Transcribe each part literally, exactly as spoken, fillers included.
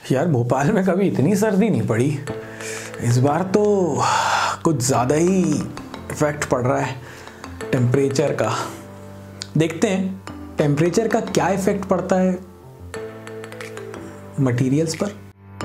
यार भोपाल में कभी इतनी सर्दी नहीं पड़ी, इस बार तो कुछ ज़्यादा ही इफेक्ट पड़ रहा है टेम्परेचर का। देखते हैं टेम्परेचर का क्या इफेक्ट पड़ता है मटेरियल्स पर।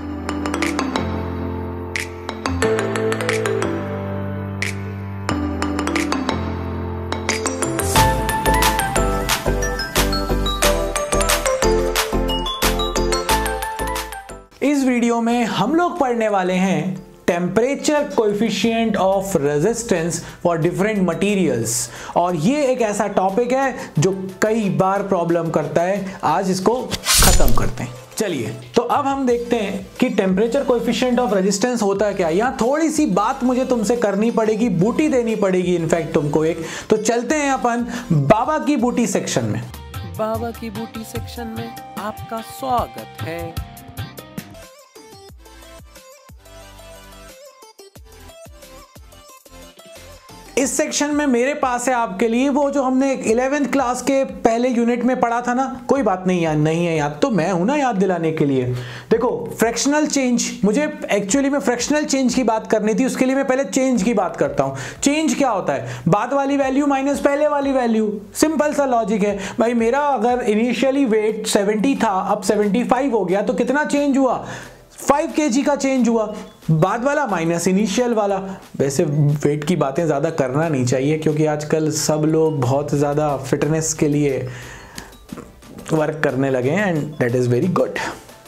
इस वीडियो में हम लोग पढ़ने वाले हैं temperature coefficient of resistance for different materials, और ये एक ऐसा टॉपिक है जो कई बार प्रॉब्लम करता है। आज इसको खत्म करते हैं। चलिए तो अब हम देखते हैं कि टेम्परेचर कोएफिशिएंट ऑफ रेजिस्टेंस होता क्या है। यहाँ थोड़ी सी बात मुझे तुमसे करनी पड़ेगी, बूटी देनी पड़ेगी इनफैक्ट तुमको एक। तो चलते हैं अपन बाबा की बूटी सेक्शन में। बाबा की बूटी सेक्शन में आपका स्वागत है। इस सेक्शन में मेरे पास है आपके लिए वो जो हमने इलेवेंथ क्लास के पहले यूनिट में पढ़ा था ना। कोई बात नहीं याद नहीं है, याद तो मैं हूं ना याद दिलाने के लिए। देखो फ्रैक्शनल चेंज, मुझे एक्चुअली में फ्रैक्शनल चेंज की बात करनी थी, उसके लिए मैं पहले चेंज की बात करता हूं। चेंज क्या होता है? बाद वाली वैल्यू माइनस पहले वाली वैल्यू। सिंपल सा लॉजिक है भाई। मेरा अगर इनिशियली वेट सेवेंटी था, अब सेवेंटी फाइव हो गया, तो कितना चेंज हुआ? फाइव केजी का चेंज हुआ। बाद वाला माइनस इनिशियल वाला। वैसे वेट की बातें ज़्यादा करना नहीं चाहिए क्योंकि आजकल सब लोग बहुत ज़्यादा फिटनेस के लिए वर्क करने लगे हैं and that is very good.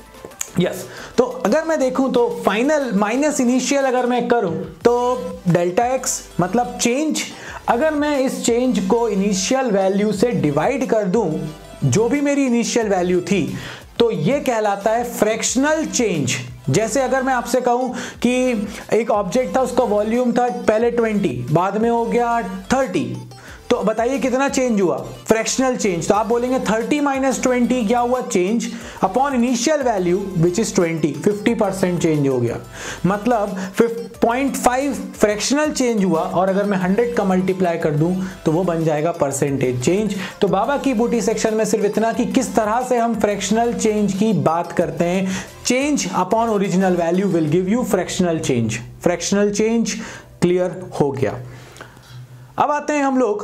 Yes, तो अगर मैं देखूं तो फाइनल माइनस इनिशियल अगर मैं करूं तो डेल्टा एक्स मतलब चेंज। अगर मैं इस चेंज को इनिशियल वैल्यू से डिवाइड कर दूं, जो भी मेरी इनिशियल वैल्यू थी, तो ये कहलाता है फ्रैक्शनल चेंज। जैसे अगर मैं आपसे कहूं कि एक ऑब्जेक्ट था, उसका वॉल्यूम था पहले ट्वेंटी, बाद में हो गया थर्टी, तो बताइए कितना चेंज हुआ? Fractional change. तो आप बोलेंगे थर्टी माइनस ट्वेंटी क्या हुआ? Change upon initial value which is twenty, fifty percent change हो गया। मतलब पॉइंट फाइव फ्रैक्शनल चेंज हुआ, और अगर मैं हंड्रेड का मल्टीप्लाई कर दूं तो वो बन जाएगा परसेंटेज चेंज। तो बाबा की बूटी सेक्शन में सिर्फ इतना कि किस तरह से हम फ्रैक्शनल चेंज की बात करते हैं। Change upon original value will give you fractional change. Fractional change clear हो गया। अब आते हैं हम लोग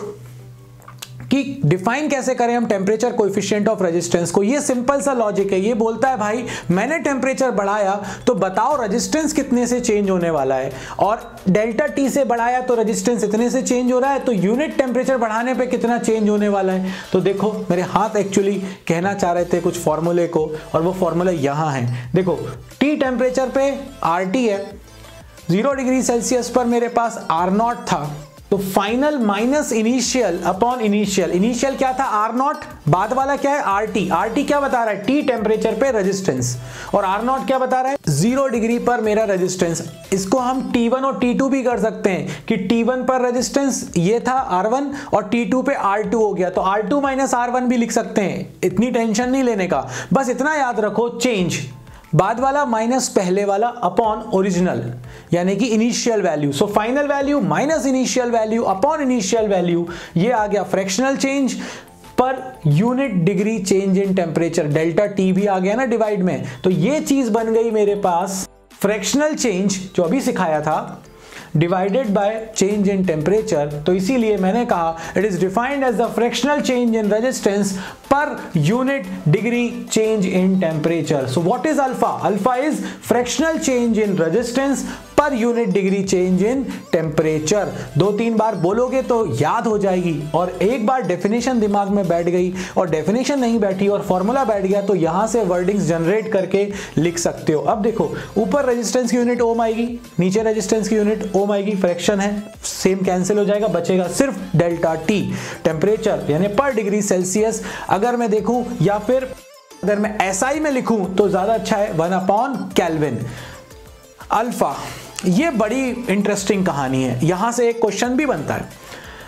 कि डिफाइन कैसे करें हम टेम्परेचर कोएफिशिएंट ऑफ रेजिस्टेंस को। ये सिंपल सा लॉजिक है। ये बोलता है भाई मैंने टेम्परेचर बढ़ाया तो बताओ रेजिस्टेंस कितने से चेंज होने वाला है, और डेल्टा टी से बढ़ाया तो रेजिस्टेंस इतने से चेंज हो रहा है, तो यूनिट टेम्परेचर बढ़ाने पे कितना चेंज होने वाला है। तो देखो मेरे हाथ एक्चुअली कहना चाह रहे थे कुछ फॉर्मूले को, और वो फॉर्मूला यहां है। देखो टी टेम्परेचर पे आर टी है, जीरो डिग्री सेल्सियस पर मेरे पास आर नॉट था, तो final minus initial upon initial. Initial क्या था? आर नॉट, बाद वाला क्या है? R T. आर टी क्या बता रहा है? टी टेम्परेचर पे रेजिस्टेंस, और आर नॉट क्या बता रहा है? जीरो डिग्री पर मेरा रेजिस्टेंस। इसको हम टी वन और टी टू भी कर सकते हैं कि टी वन पर रेजिस्टेंस ये था आर वन, और टी टू पे आर टू हो गया, तो R two minus R one भी लिख सकते हैं। इतनी टेंशन नहीं लेने का, बस इतना याद रखो चेंज बाद वाला माइनस पहले वाला अपॉन ओरिजिनल, यानी कि initial value. So final value minus initial value upon initial value, ये आ गया fractional change per unit degree change in temperature. Delta T भी आ गया ना डिवाइड में, तो ये चीज बन गई मेरे पास फ्रैक्शनल चेंज जो अभी सिखाया था, divided by change in temperature. तो इसीलिए मैंने कहा it is defined as the fractional change in resistance per unit degree change in temperature. So what is alpha? Alpha is fractional change in resistance per unit degree change in temperature. दो तीन बार बोलोगे तो याद हो जाएगी, और एक बार definition दिमाग में बैठ गई और डेफिनेशन नहीं बैठी और फॉर्मूला बैठ गया, तो यहां से वर्डिंग्स जनरेट करके लिख सकते हो। अब देखो ऊपर रेजिस्टेंस की यूनिट ओम आएगी, नीचे रेजिस्टेंस की यूनिट ओम आएगी, फ्रैक्शन है, सेम कैंसिल हो जाएगा, बचेगा सिर्फ डेल्टा टी टेम्परेचर यानी पर डिग्री सेल्सियस। अगर मैं देखूं या फिर अगर मैं एसआई में लिखूं तो ज्यादा अच्छा है, वन अपॉन केल्विन। अल्फा, ये बड़ी इंटरेस्टिंग कहानी है, यहां से एक क्वेश्चन भी बनता है।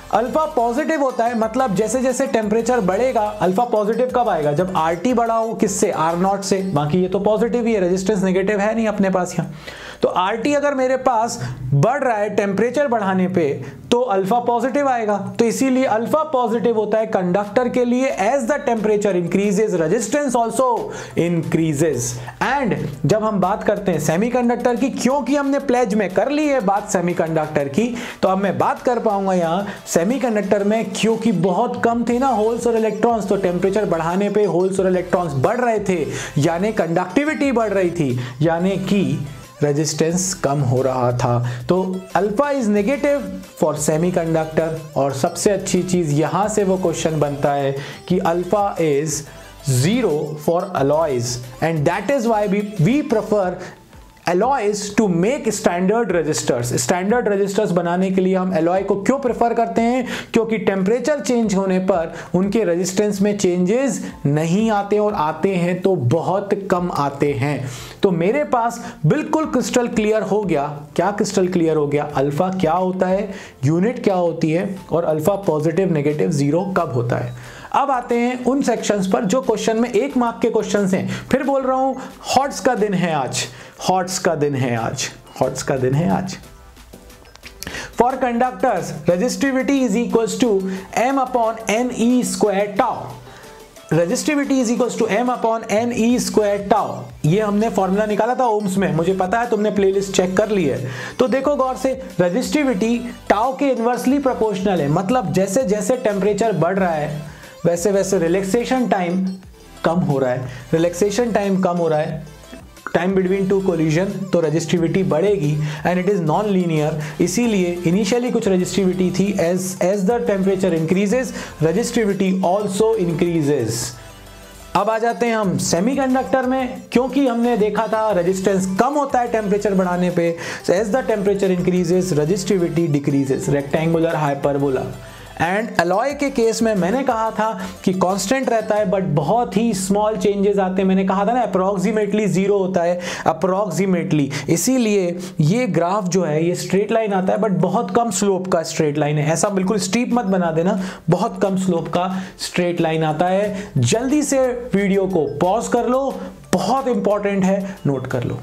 अल्फा पॉजिटिव होता है, मतलब जैसे जैसे टेम्परेचर बढ़ेगा, अल्फा पॉजिटिव कब आएगा, जब आर टी बढ़ा हो, किससे, आर नॉट से। बाकी ये तो पॉजिटिव ही है, रेजिस्टेंस नेगेटिव है नहीं अपने पास यहाँ। तो आर टी अगर मेरे पास बढ़ रहा है टेम्परेचर बढ़ाने पे, तो अल्फा पॉजिटिव आएगा। तो इसीलिए अल्फा पॉजिटिव होता है कंडक्टर के लिए। As the temperature increases resistance also increases. And जब हम बात करते हैं सेमीकंडक्टर की, क्योंकि हमने प्लेज में कर ली है बात सेमीकंडक्टर की, तो अब मैं बात कर पाऊंगा यहाँ सेमीकंडक्टर में, क्योंकि बहुत कम थे ना होल्स और इलेक्ट्रॉन्स, तो टेम्परेचर बढ़ाने पे होल्स और इलेक्ट्रॉन्स बढ़ रहे थे, यानी कंडक्टिविटी बढ़ रही थी, यानी कि रेजिस्टेंस कम हो रहा था। तो alpha is negative for semiconductor. और सबसे अच्छी चीज यहां से वो क्वेश्चन बनता है कि alpha is zero for alloys, and that is why we we prefer alloys to make standard resistors। Standard resistors बनाने के लिए हम alloy को क्यों प्रेफर करते हैं, क्योंकि टेम्परेचर चेंज होने पर उनके रेजिस्टेंस में चेंजेस नहीं आते, और आते हैं तो बहुत कम आते हैं। तो मेरे पास बिल्कुल क्रिस्टल क्लियर हो गया। क्या क्रिस्टल क्लियर हो गया, अल्फा क्या होता है, यूनिट क्या होती है, और अल्फा पॉजिटिव नेगेटिव जीरो कब होता है। अब आते हैं उन सेक्शंस पर जो क्वेश्चन में एक मार्क के क्वेश्चंस हैं। फिर बोल रहा हूं, हॉट्स का दिन है आज, हॉट्स का दिन है आज, हॉट्स का दिन है आज। For conductors resistivity is equals to M upon N E square tau. Resistivity is equals to M upon N E square tau. ये हमने फॉर्मूला निकाला था ओम्स में, मुझे पता है, तुमने प्लेलिस्ट चेक कर ली है। तो देखो गौर से, रेजिस्टिविटी टाउ के इनवर्सली प्रोपोर्शनल है, मतलब जैसे जैसे टेम्परेचर बढ़ रहा है वैसे वैसे रिलैक्सेशन टाइम कम हो रहा है, रिलैक्सेशन टाइम कम हो रहा है, टाइम बिटवीन टू कोलिजन, तो रेजिस्टिविटी बढ़ेगी। And it is non linear, इसीलिए इनिशियली कुछ रेजिस्टिविटी थी, as as the temperature increases resistivity also increases. अब आ जाते हैं हम सेमीकंडक्टर में, क्योंकि हमने देखा था रेजिस्टेंस कम होता है टेम्परेचर बढ़ाने पे, as the temperature increases resistivity decreases. Rectangular hyperbola. And alloy के केस में मैंने कहा था कि कांस्टेंट रहता है, बट बहुत ही स्मॉल चेंजेस आते हैं। मैंने कहा था ना अप्रोक्सीमेटली जीरो होता है, अप्रोक्सीमेटली। इसीलिए ये ग्राफ जो है ये स्ट्रेट लाइन आता है, बट बहुत कम स्लोप का स्ट्रेट लाइन है। ऐसा बिल्कुल स्टीप मत बना देना, बहुत कम स्लोप का स्ट्रेट लाइन आता है। जल्दी से वीडियो को पॉज कर लो, बहुत इंपॉर्टेंट है, नोट कर लो।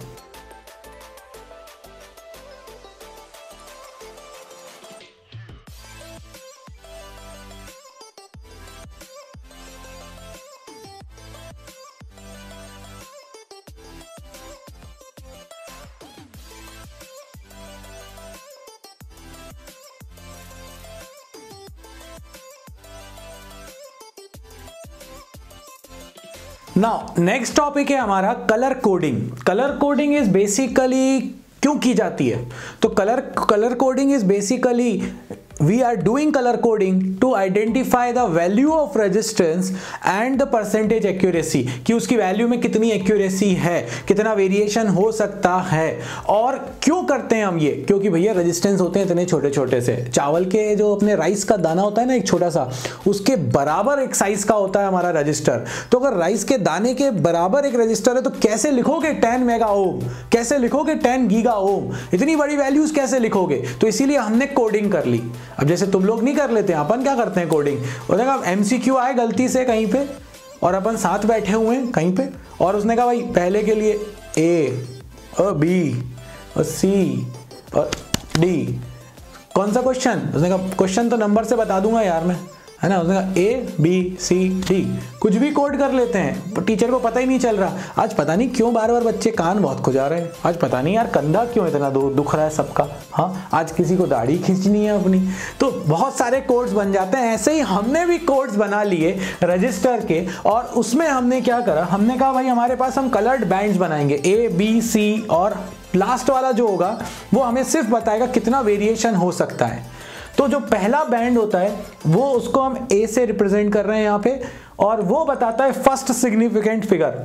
नाउ नेक्स्ट टॉपिक है हमारा colour coding. Colour coding is basically क्यों की जाती है, तो colour colour coding is basically we are doing color coding to identify the value of resistance and the percentage accuracy, कि उसकी वैल्यू में कितनी एक्यूरेसी है, कितना वेरिएशन हो सकता है। और क्यों करते हैं हम ये, क्योंकि भैया रेजिस्टेंस होते हैं इतने छोटे छोटे से, चावल के जो अपने राइस का दाना होता है ना एक छोटा सा, उसके बराबर एक साइज का होता है हमारा रजिस्टर। तो अगर राइस के दाने के बराबर एक रजिस्टर है तो कैसे लिखोगे टेन मेगा ओम, कैसे लिखोगे टेन गीगा ओम, इतनी बड़ी वैल्यूज कैसे लिखोगे। तो इसीलिए हमने कोडिंग कर ली। अब जैसे तुम लोग नहीं कर लेते, अपन क्या करते हैं कोडिंग, उसने कहा एमसीक्यू आए गलती से कहीं पे और अपन साथ बैठे हुए हैं कहीं पे, और उसने कहा भाई पहले के लिए ए और बी और सी और डी, कौन सा क्वेश्चन, उसने कहा क्वेश्चन तो नंबर से बता दूंगा यार मैं, है ना। उसने कहा ए बी सी डी, कुछ भी कोड कर लेते हैं, पर टीचर को पता ही नहीं चल रहा। आज पता नहीं क्यों बार बार बच्चे कान बहुत खुजा रहे हैं, आज पता नहीं यार कंधा क्यों इतना दुख रहा है सबका। हाँ, आज किसी को दाढ़ी खींचनी है अपनी, तो बहुत सारे कोड्स बन जाते हैं। ऐसे ही हमने भी कोड्स बना लिए रजिस्टर के, और उसमें हमने क्या करा, हमने कहा भाई हमारे पास हम कलर्ड बैंड्स बनाएंगे, ए बी सी, और लास्ट वाला जो होगा वो हमें सिर्फ बताएगा कितना वेरिएशन हो सकता है। तो जो पहला बैंड होता है वो उसको हम ए से रिप्रेजेंट कर रहे हैं यहाँ पे, और वो बताता है फर्स्ट सिग्निफिकेंट फिगर।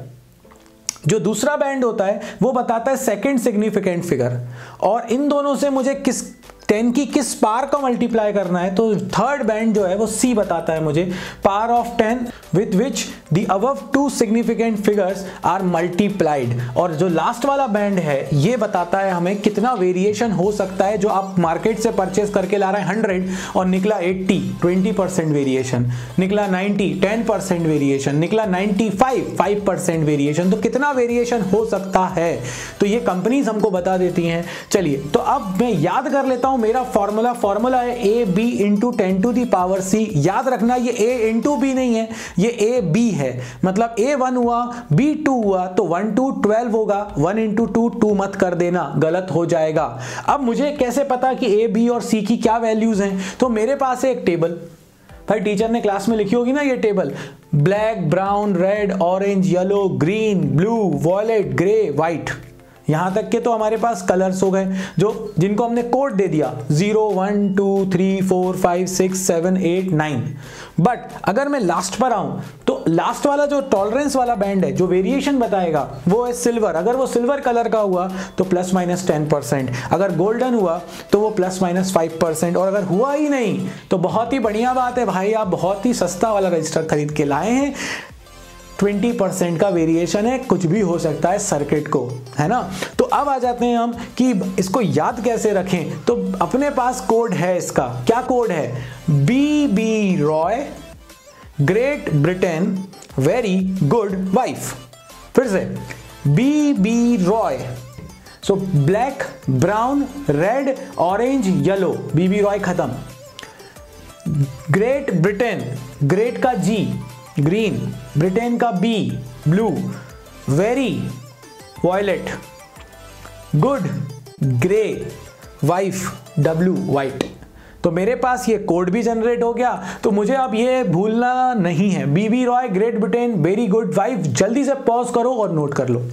जो दूसरा बैंड होता है वो बताता है सेकंड सिग्निफिकेंट फिगर। और इन दोनों से मुझे किस टेन की किस पार का मल्टीप्लाई करना है, तो थर्ड बैंड जो है वो सी बताता है मुझे power of ten with which the above two significant figures are multiplied। और जो लास्ट वाला बैंड है ये बताता है हमें कितना वेरिएशन हो सकता है। जो आप मार्केट से परचेस करके ला रहे हैं हंड्रेड और निकला एट्टी, ट्वेंटी परसेंट वेरिएशन, निकला नाइंटी, टेन परसेंट वेरिएशन, निकला ninety five, five percent variation, तो कितना वेरिएशन हो सकता है तो ये कंपनीज हमको बता देती हैं। चलिए तो अब मैं याद कर लेता हूं मेरा फॉर्मूला फॉर्मूला है A B into ten to the power C. याद रखना ये ए इंटू बी नहीं है, ये ए बी है, मतलब ए वन हुआ बी टू हुआ तो वन टू ट्वेल्व होगा, वन इंटू टू टू मत कर देना, गलत हो जाएगा। अब मुझे कैसे पता कि ए बी और सी की क्या वैल्यूज हैं, तो मेरे पास है एक टेबल, भाई टीचर ने क्लास में लिखी होगी ना ये table, black, brown, red, orange, yellow, green, blue, violet, grey, white, यहां तक के तो हमारे पास कलर्स हो गए जो जिनको हमने कोड दे दिया zero one two three four five six seven eight nine. But अगर मैं लास्ट पर आऊं तो लास्ट वाला जो टॉलरेंस वाला बैंड है जो वेरिएशन बताएगा वो है सिल्वर। अगर वो सिल्वर कलर का हुआ तो प्लस माइनस टेन परसेंट, अगर गोल्डन हुआ तो वो प्लस माइनस फाइव परसेंट, और अगर हुआ ही नहीं तो बहुत ही बढ़िया बात है भाई, आप बहुत ही सस्ता वाला रजिस्टर खरीद के लाए हैं। ट्वेंटी परसेंट का वेरिएशन है, कुछ भी हो सकता है सर्किट को, है ना। तो अब आ जाते हैं हम कि इसको याद कैसे रखें। तो अपने पास कोड है इसका, क्या कोड है, B B Roy, great Britain, very good wife. फिर से B B Roy, so black, brown, red, orange, yellow, B B Roy खत्म। ग्रेट ब्रिटेन, ग्रेट का जी ग्रीन, ब्रिटेन का B blue, very violet, good grey, wife W white. तो मेरे पास ये code भी generate हो गया, तो मुझे अब ये भूलना नहीं है, B B Roy, great Britain, very good wife. जल्दी से पॉज करो और नोट कर लो।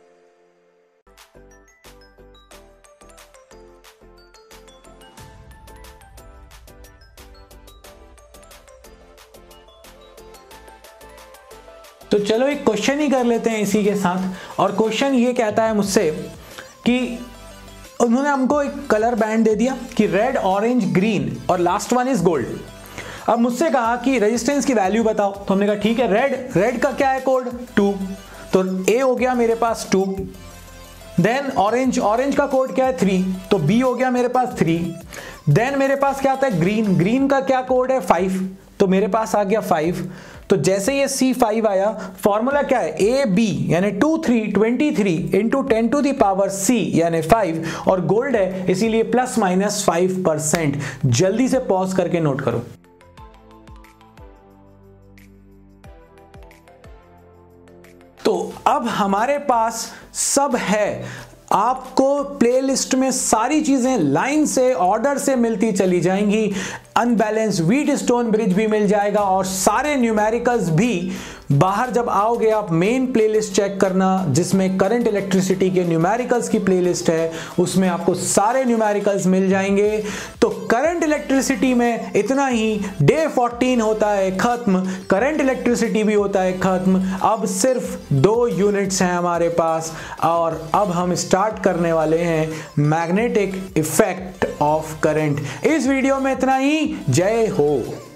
तो चलो एक क्वेश्चन ही कर लेते हैं इसी के साथ। और क्वेश्चन ये कहता है मुझसे कि उन्होंने हमको एक कलर बैंड दे दिया कि रेड, ऑरेंज, ग्रीन और लास्ट वन इज गोल्ड। अब मुझसे कहा कि रेजिस्टेंस की वैल्यू बताओ, तो हमने कहा ठीक है, रेड रेड का क्या है कोड, टू, तो ए हो गया मेरे पास टू। देन ऑरेंज, ऑरेंज का कोड क्या है, थ्री, तो बी हो गया मेरे पास थ्री। देन मेरे पास क्या आता है, ग्रीन, ग्रीन का क्या कोड है, फाइव, तो मेरे पास आ गया फाइव। तो जैसे ये सी फाइव आया, फॉर्मूला क्या है, ए बी यानी two three twenty three into ten to the power C यानी फाइव, और गोल्ड है इसीलिए प्लस माइनस फाइव परसेंट। जल्दी से पॉज करके नोट करो। तो अब हमारे पास सब है, आपको प्लेलिस्ट में सारी चीजें लाइन से ऑर्डर से मिलती चली जाएंगी। अनबैलेंस व्हीट स्टोन ब्रिज भी मिल जाएगा और सारे न्यूमेरिकल्स भी। बाहर जब आओगे आप मेन प्लेलिस्ट चेक करना जिसमें करंट इलेक्ट्रिसिटी के न्यूमेरिकल्स की प्लेलिस्ट है, उसमें आपको सारे न्यूमेरिकल्स मिल जाएंगे। तो करंट इलेक्ट्रिसिटी में इतना ही, डे फोर्टीन होता है खत्म, करंट इलेक्ट्रिसिटी भी होता है खत्म। अब सिर्फ दो यूनिट्स हैं हमारे पास और अब हम स्टार्ट करने वाले हैं मैग्नेटिक इफेक्ट ऑफ करंट। इस वीडियो में इतना ही। जय हो।